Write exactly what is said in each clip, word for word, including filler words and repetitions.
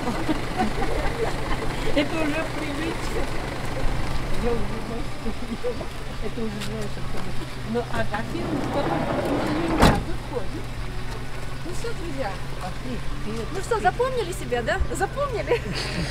Это уже привычка. Я уже знаю, что это уже знаешь, что. Ну, а так и потом меня выходит. Ну все, друзья. Пошли, вперед. Ну что, запомнили себя, да? Запомнили?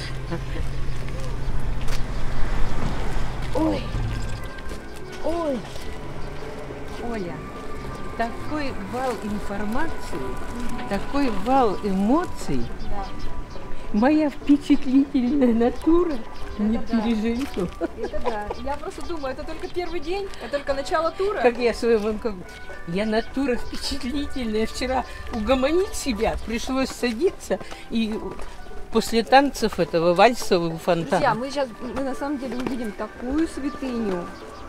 Ой, ой, Оля. такой вал информации, такой вал эмоций. Да. Моя впечатлительная натура не да. переживет. Это да. Я просто думаю, это только первый день, это только начало тура. Как я своему, как я натура впечатлительная. Вчера угомонить себя пришлось садиться и после танцев этого вальсового фонтана. Друзья, мы сейчас, мы на самом деле увидим такую святыню.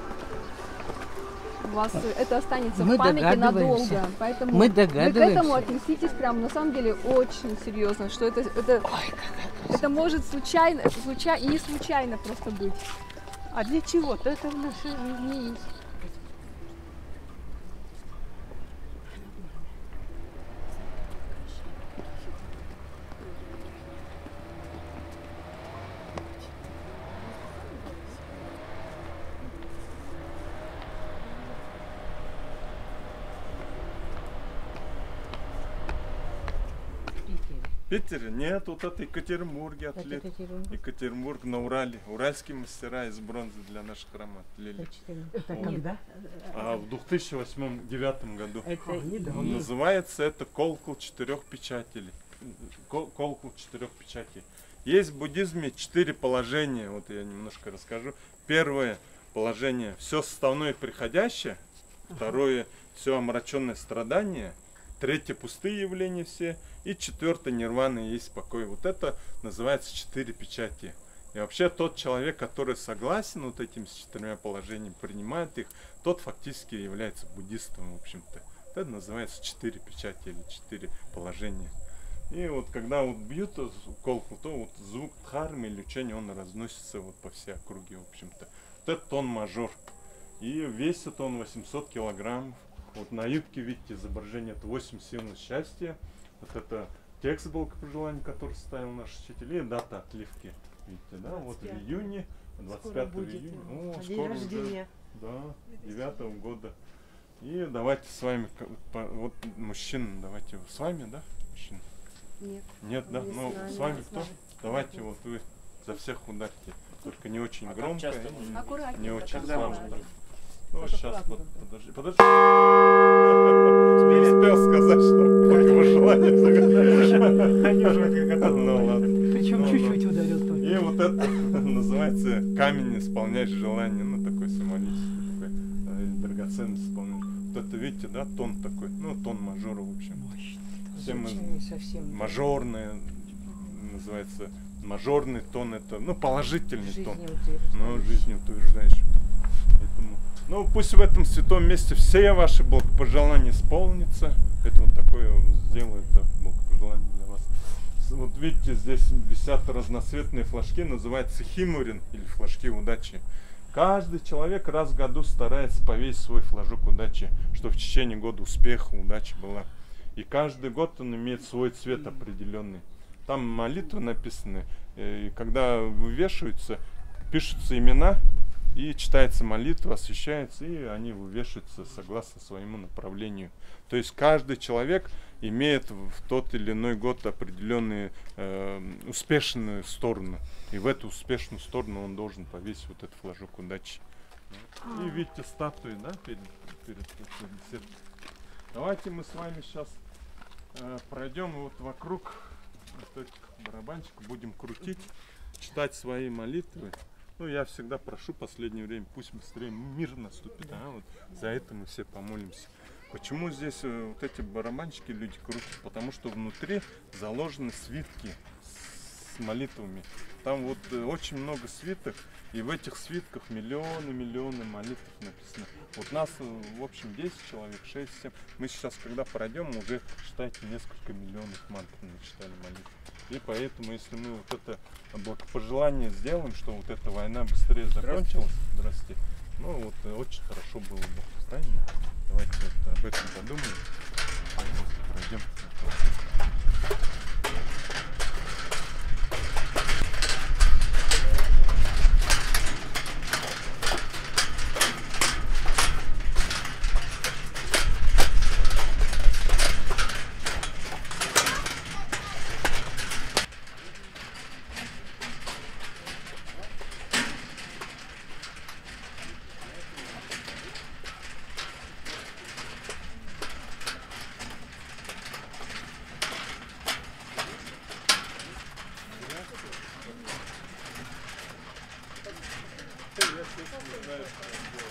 У вас это останется Мы в памяти догадываемся. надолго. Поэтому Мы вы к этому догадываемся. отнеситесь прям на самом деле очень серьезно, что это, это, это может случайно, это случайно и не случайно просто быть. А для чего-то это в нашей жизни есть. В Питере? Нет, вот это Екатеринбурге атлет. Екатеринбург? Екатеринбург на Урале. Уральские мастера из бронзы для наших храма отлили. Это Вот. когда? А в две тысячи восьмом — две тысячи девятом году. Это Он называется это колокол четырех печатей. Кол- Колокол четырех печатей. Есть в буддизме четыре положения. Вот я немножко расскажу. Первое положение — все составное приходящее. Второе — все омраченное страдание. Третье — пустые явления все. И четвертое — нирвана и есть покой. Вот это называется четыре печати. И вообще тот человек, который согласен вот этим с четырьмя положениями, принимает их, тот фактически является буддистом, в общем-то. Это называется четыре печати или четыре положения. И вот когда вот бьют колокол, то вот звук дхармы или учения, он разносится вот по всей округе, в общем-то. Вот это тон мажор. И весит он восемьсот килограммов. Вот на юбке, видите, изображение — это восемь символов счастья. Вот это текст благопожелания, который ставил наш учитель, и дата отливки. Видите, да, вот в июне, двадцать пятого июня. О, день скоро рождения. уже, да, девятого года. И давайте с вами, вот мужчина, давайте с вами, да, мужчина? Нет. Нет, да, Не ну с нами, с вами не с кто? нами. Давайте вот вы за всех ударьте, только не очень громко, часто и не- Аккуратнее. не очень Когда слабо. можно? Ну, Вот сейчас, аккуратно, под, да. подожди, подожди. Не успел сказать, что благопожелание загадать. Они уже как готовы. Ну ладно. Причем Ну, чуть-чуть ударил только. И вот это называется камень исполняешь желание, ну такой символический, такой э, драгоценность исполняешь. Вот это, видите, да, тон такой, ну тон мажора, в общем. Все мы Звучание совсем. мажорные, называется мажорный тон, это, ну положительный тон. Жизнеутверждающий. Ну, жизнеутверждающий. Поэтому, ну, пусть в этом святом месте все ваши благопожелания исполнятся. Это вот такое сделаю, это благопожелание для вас. Вот видите, здесь висят разноцветные флажки, называется химурин или флажки удачи. Каждый человек раз в году старается повесить свой флажок удачи, чтобы в течение года успеха, удача была. И каждый год он имеет свой цвет определенный. Там молитвы написаны, и когда вывешиваются, пишутся имена, и читается молитва, освещается, и они вывешиваются согласно своему направлению. То есть каждый человек имеет в тот или иной год определенную э, успешную сторону. И в эту успешную сторону он должен повесить вот этот флажок удачи. И видите статуи, да, перед, перед, перед беседой. Давайте мы с вами сейчас э, пройдем вот вокруг вот этих барабанчиков, будем крутить, читать свои молитвы. Ну, я всегда прошу в последнее время, пусть быстрее мир наступит, а вот за это мы все помолимся. Почему здесь э, вот эти барабанчики люди крутят? Потому что внутри заложены свитки с молитвами. Там вот э, очень много свиток, и в этих свитках миллионы, миллионы молитв написано. Вот нас, э, в общем, десять человек, шесть, семь. Мы сейчас, когда пройдем, уже, считайте, несколько миллионов мантр начитали молитв. И поэтому, если мы вот это благопожелание сделаем, что вот эта война быстрее закончилась, здравствуйте, ну вот э, очень хорошо было бы, правильно? Давайте вот об этом подумаем. Пройдем. не знаю, что делать.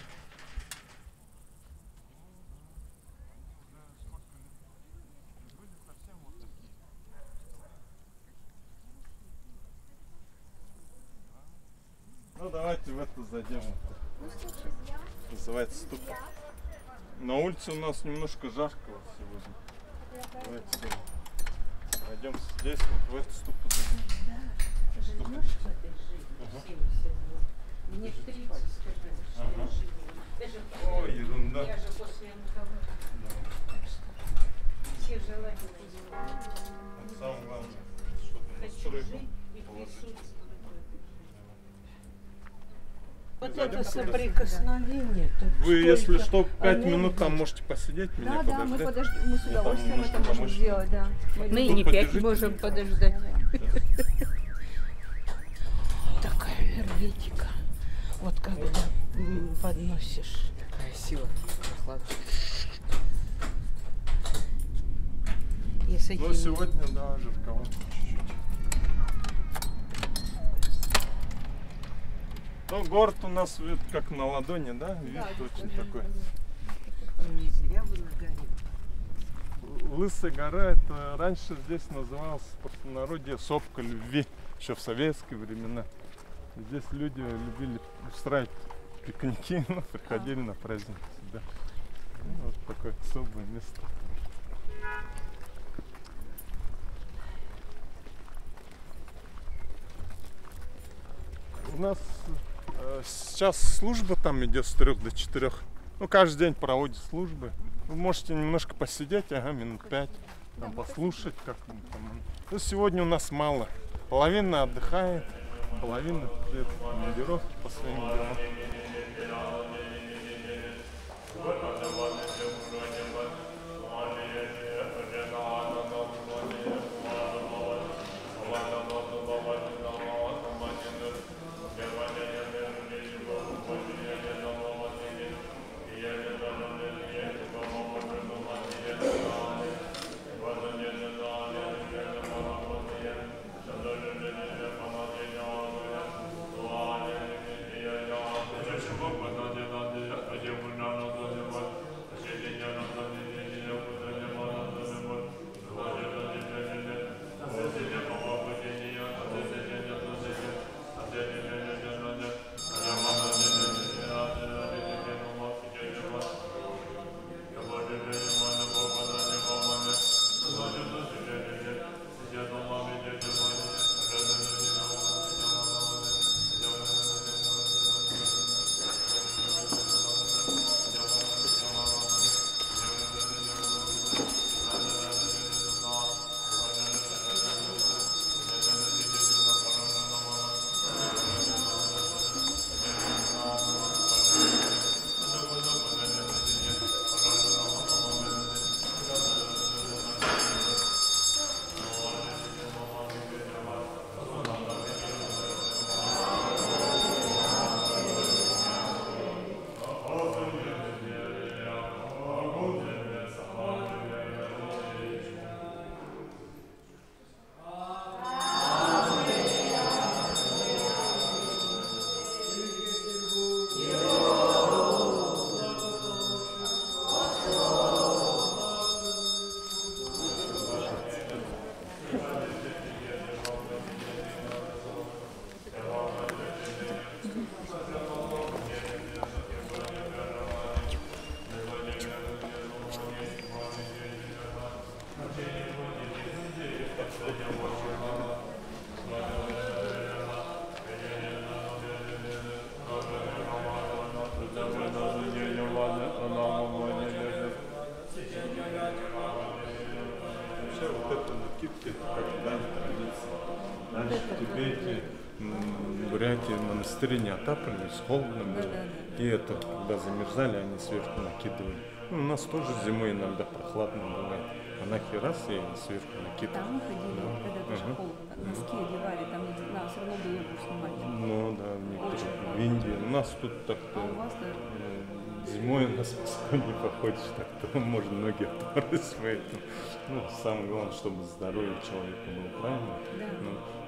Ну давайте в это зайдем. Называется ступа. На улице у нас немножко жарко вот сегодня. Давайте пойдем здесь, вот в эту ступу зайдем. Живешь в этой жизни семьдесят лет. Мне тридцать, скажи, что я живу. Даже Ой, ерунда. я же после онкологии. Так что все желательно делают. Вот самое главное, чтобы Хочу настройку жить и положить. присутствовать. Вот Зайдем это как раз. соприкосновение. тут Вы, если столько что, пять энергии. минут там можете посидеть, меня Да, да, мы подождать. подождем, мы с Мне там удовольствием немножко это можем помочь. сделать, да. Мы Тут и не пять подержите. можем подождать. Такая энергетика. Вот когда м, подносишь. Такая сила, прохлада. И с Но этим сегодня, да, жарковато чуть-чуть. Ну, город у нас вид как на ладони, да? Вид очень такой. не зря вы на горе. Лысая гора, это раньше здесь называлось в простонародье сопка любви, еще в советские времена. Здесь люди любили устраивать пикники, ну, приходили на праздник сюда. Ну, вот такое особое место. У нас э, сейчас служба там идет с трех до четырех. Ну, каждый день проводит службы. Вы можете немножко посидеть, ага, минут пять, там, послушать, как там. Ну, сегодня у нас мало. Половина отдыхает, половина идет в командировку по своим делам. Вообще вот это накидки, это как дань традиции. Раньше в Тибете, м, в Бурятии монастыри не отапливались, холодно было. И это, когда замерзали, они сверху накидывали. Ну, у нас тоже зимой иногда прохладно бывает. Монахи раз и сверху накидывали. Там мы ходили, Да. когда тоже Ага. холодно, носки одевали, там не- нам все равно было снимать. Ну да, в некоторых- в Индии. У нас тут А так-то у вас даже? э, зимой у нас по не походишь, так-то можно ноги отморозить, поэтому ну, самое главное, чтобы здоровье человека было правильно. Да. Ну,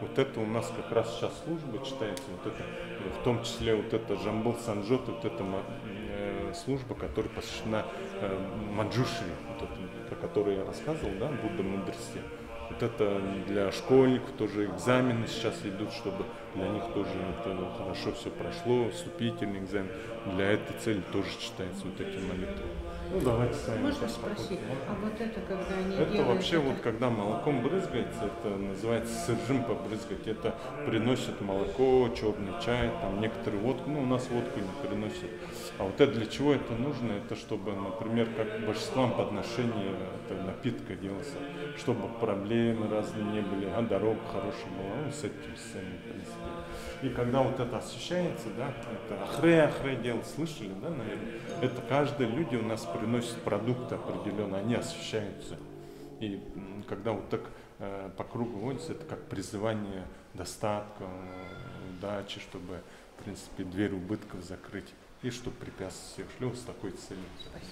Вот это у нас как раз сейчас служба читается, вот это, в том числе вот это Жамбыл Санджот, вот эта э, служба, которая посвящена э, Манджушри, вот это, про которую я рассказывал, да, Будда мудрости. Вот это для школьников тоже экзамены сейчас идут, чтобы для них тоже это хорошо все прошло, вступительный экзамен. Для этой цели тоже читаются вот эти молитвы. Ну давайте с вами. Можно спросить, а вот это когда они Это делают... вообще вот когда молоком брызгается, это называется сыржим побрызгать. Это приносят молоко, черный чай, там некоторые водку, ну у нас водку не приносят. А вот это для чего это нужно? Это чтобы, например, как божествам подношение это напитка делался, чтобы проблемы разные не были, а дорога хорошая была, ну с этим всем, в принципе. И когда вот это освещается, да, это ахре-ахре делать, слышали, да, наверное? Это каждые люди у нас приносят продукты определенные, они освещаются. И м, когда вот так э, по кругу водится, это как призывание достатка, э, удачи, чтобы, в принципе, дверь убытков закрыть. И чтобы препятствия шли вот с такой целью.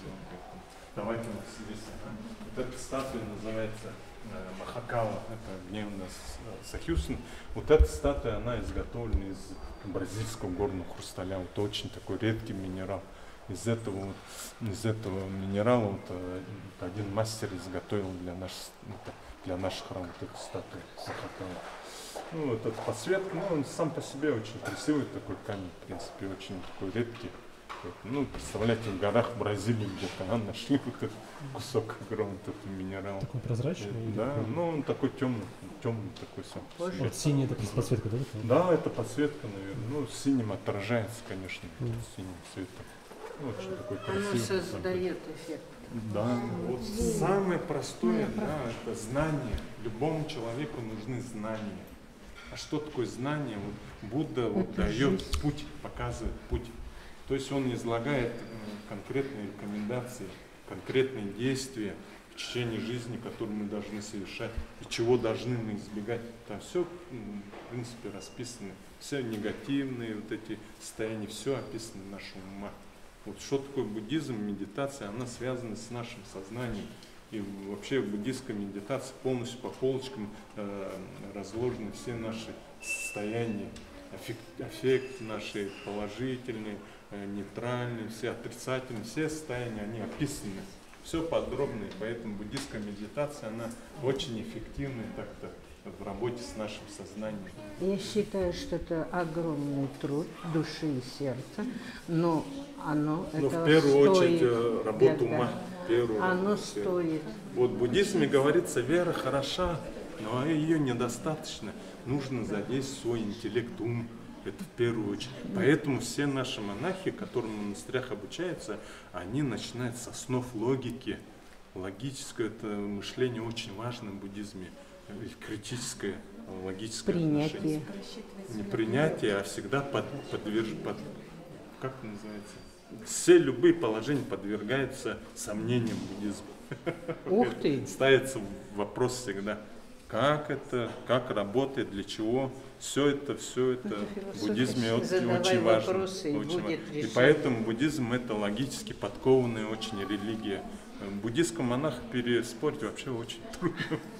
Давайте вот здесь. Вот эта статуя называется э, Махакала, это где у нас э, Сахюсн. Вот эта статуя, она изготовлена из бразильского горного хрусталя. Вот очень такой редкий минерал. Из этого, вот, из этого минерала вот, э, один мастер изготовил для, наш, для наших храмов вот эту статую Махакала. Ну, вот эта подсветка, ну, он сам по себе очень красивый такой камень, в принципе, очень такой редкий. Ну, представляете, в горах Бразилии где-то а, нашли вот этот кусок огромный, вот этот минерал. Такой прозрачный? И, да, такой? Ну, он такой темный, темный такой сам. Вот синий это подсветка, да? Да, это подсветка, наверное. Ну, синим отражается, конечно, mm. синим цветом. Ну, очень такой красивый. Оно создает эффект. Да, вот самое простое, да, это знание. Любому человеку нужны знания. А что такое знание? Вот Будда вот дает путь, показывает путь. То есть он излагает конкретные рекомендации, конкретные действия в течение жизни, которые мы должны совершать, и чего должны мы избегать. Там все, в принципе, расписано. Все негативные вот эти состояния, все описано в нашем ума. Вот что такое буддизм, медитация, она связана с нашим сознанием. И вообще в буддийской медитации полностью по полочкам э, разложены все наши состояния, аффект, аффект наши положительные, э, нейтральные, все отрицательные, все состояния, они описаны. Все подробно, и поэтому буддийская медитация, она очень эффективная так-то в работе с нашим сознанием. Я считаю, что это огромный труд души и сердца, но оно Но этого в первую стоит. очередь работа Да, ума. да. Первую Оно очередь. стоит. Вот в буддизме говорится, вера хороша, но ее недостаточно. Нужно задействовать свой интеллект, ум. Это в первую очередь. Поэтому все наши монахи, которым в монастырях обучаются, они начинают с основ логики. Логическое это мышление очень важно в буддизме. Критическое, логическое Принятие. отношение. Не принятие, а всегда под, подверж, под, как это называется? Все любые положения подвергаются сомнениям буддизма. Ух ты! Ставится вопрос всегда, как это, как работает, для чего. Все это, все это в буддизме очень, очень важно. И, очень важно. И поэтому буддизм это логически подкованная очень религия. Буддийскому монаху переспорить вообще очень трудно.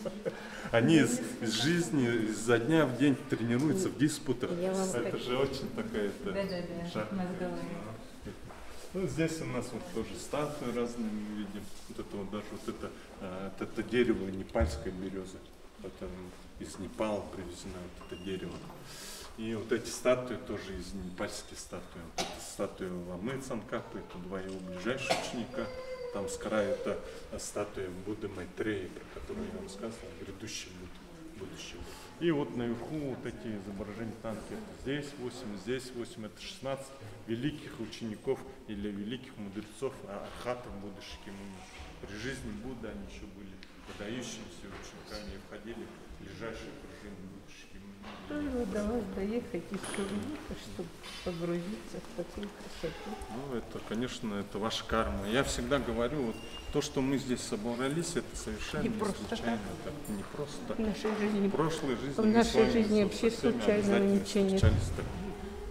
Они из, из жизни, изо дня в день тренируются в диспутах. Это же очень такая шаг. Ну, здесь у нас вот тоже статуи разные мы видим. Вот это вот даже вот это, это, это дерево непальская береза. Это из Непала привезено вот это дерево. И вот эти статуи тоже из непальских статуи. Вот это статуя Ламы Цанкапы, это два его ближайших ученика. Там с края это статуя Будды Майтреи, про которую я вам рассказывал, грядущий Будда, будущий Будда. И вот наверху вот эти изображения танки, это здесь восемь, здесь восемь, это шестнадцать великих учеников или великих мудрецов Архатов Будды Шакьямуни. При жизни Будды они еще были выдающимися учениками и входили в ближайшие окружение Будды Шакьямуни. Стоило до вас доехать из Кургута, чтобы погрузиться в такую красоту. Ну, это, конечно, это ваша карма. Я всегда говорю, вот то, что мы здесь собрались, это совершенно Не не, просто случайно. Так, не просто так. В нашей жизни, В прошлой жизни в мы с нашей вами жизни со- вообще со всеми случайного обязательно ничего нет. встречались так.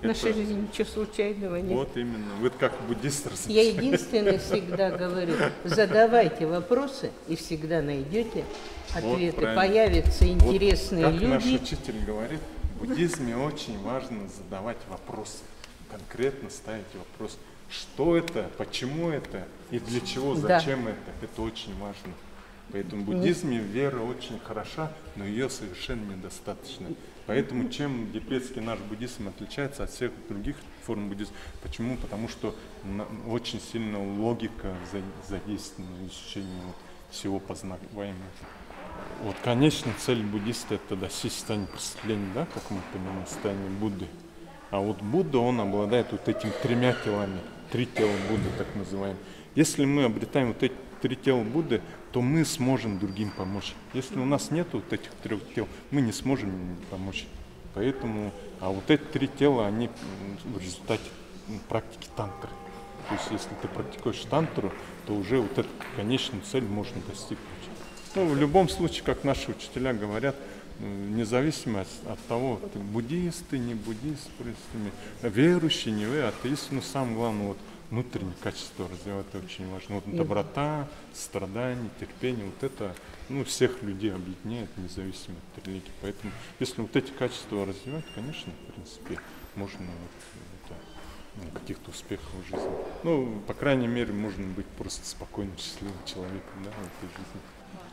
В нашей жизни ничего случайного нет. Вот именно. Вы как буддист Я размышляете. единственное всегда говорю, задавайте вопросы и всегда найдете ответы. правильно. Появятся интересные вот, как наш люди. учитель говорит, в буддизме очень важно задавать вопросы. Конкретно ставить вопрос. Что это, почему это и для чего, Да. зачем это. Это очень важно. Поэтому в буддизме вера очень хороша, но ее совершенно недостаточно. Поэтому чем тибетский наш буддизм отличается от всех других форм буддизма? Почему? Потому что на- очень сильно логика за- задействована в изучении вот всего познаваемого. Вот конечная цель буддиста — это достичь состояния просветления, да, как мы понимаем, состояние Будды. А вот Будда, он обладает вот этими тремя телами, три тела Будды, так называемые. Если мы обретаем вот эти три тела Будды, то мы сможем другим помочь. Если у нас нет вот этих трех тел, мы не сможем им помочь. Поэтому, а вот эти три тела, они м, в результате м, практики тантры. То есть, если ты практикуешь тантру, то уже вот эту конечную цель можно достигнуть. Ну, в любом случае, как наши учителя говорят, м, независимо от, от того, ты буддисты, не буддисты, верующие, не вы, атеисты, но самое главное, вот внутренние качества развивать, это очень важно. Вот доброта, страдание, терпение, вот это, ну, всех людей объединяет, независимо от религии. Поэтому, если вот эти качества развивать, конечно, в принципе, можно вот, это, ну, каких-то успехов в жизни. Ну, по крайней мере, можно быть просто спокойным, счастливым человеком, да, в этой жизни.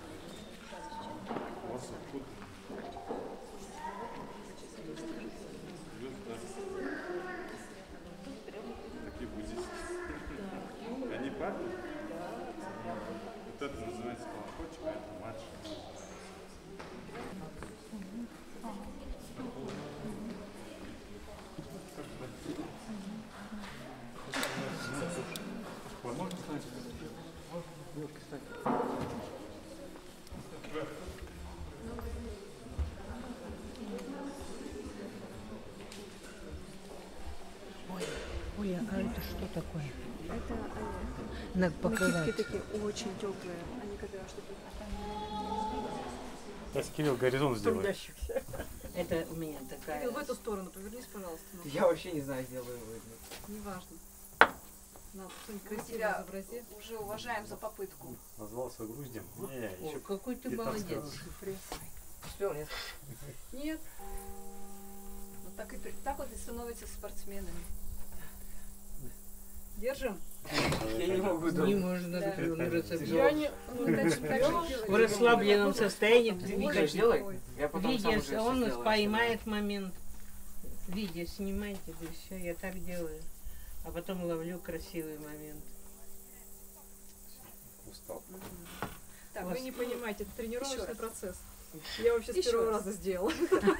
У вас откуда? Такие буддисты. Они папы? Вот это называется колокольчик, а это младший. Оля, а это что такое? Это На накидки покрывать. такие очень теплые. Они когда что-то... Сейчас Кирилл горизонт сделает. Трудящихся. Это у меня такая. Кирилл, в эту сторону повернись, пожалуйста. Ну, Я вообще не знаю, сделаю видно. неважно. На что-нибудь Мы красивое тебя изобрази. уже уважаем за попытку. Назвался груздем. Не, О, еще какой ты пятнадцать молодец. градусов. Успел, нет? Нет. Вот так, и, при- так вот и становитесь спортсменами. Держим. Я не могу Не думать. можно Да. руки, он разобьется. Я не... Ну, дальше так же В делай. расслабленном состоянии Можешь двигать. сделай. Я потом сам Видя, уже всё он сделаю, поймает момент. Видя, снимайте, да все, я так делаю. А потом ловлю красивый момент. Устал. Так, Вы не понимаете, это тренировочный Еще раз. процесс. Я вообще с Еще первого раз. раза сделала.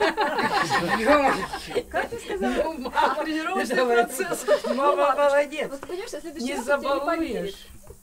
Как ты сказала? Мама, Тренировочный давай. процесс. Мама молодец. Вот понимаешь, в следующий Не раз он тебе не поверит. забалуешь.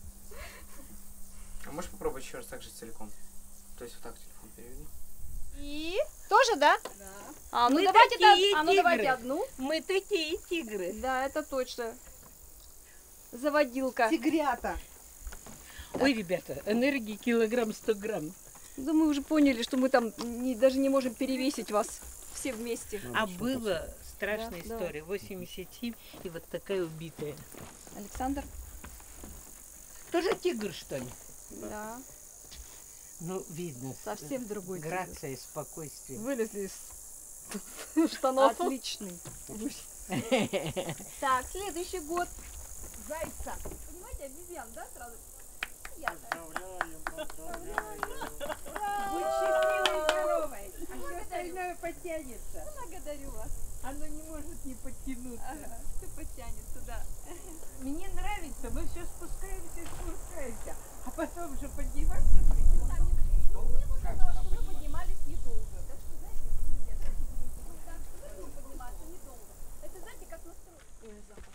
А можешь попробовать еще раз так же целиком? То есть вот так телефон переведи. И? Тоже, да? Да. А, ну Мы давайте, такие та- а, ну давайте тигры. одну. Мы такие тигры. Да, это точно. Заводилка. Тигрята. Ой, ребята, энергии килограмм сто грамм. Да мы уже поняли, что мы там не- даже не можем перевесить вас все вместе. А была страшная Да, история. восемьдесят семь и вот такая убитая. Александр? Тоже тигр, что ли? Да. Ну, видно. с- Совсем другой тигр. Грация и спокойствие. Вылезли из штанов. Отличный. Так, следующий год. Зайца. Понимаете, обезьян, да, сразу? Я. Будь счастливой и здоровой, а все остальное подтянется. Благодарю вас. Оно не может не подтянуться. Ага, все подтянется, да. Мне нравится, мы все спускаемся и спускаемся, а потом же подниматься придется. Мне показалось, что вы поднимались недолго. Так что, знаете, друзья, давайте будем так, что вы будем подниматься недолго. Это, знаете, как настрой. Ой, запах.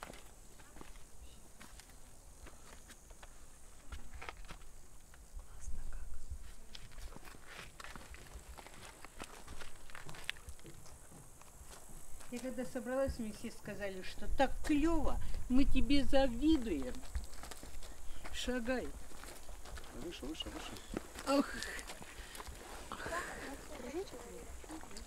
Я когда собралась, мне все сказали, что так клево, мы тебе завидуем. Шагай. Выше, выше, выше. Ах,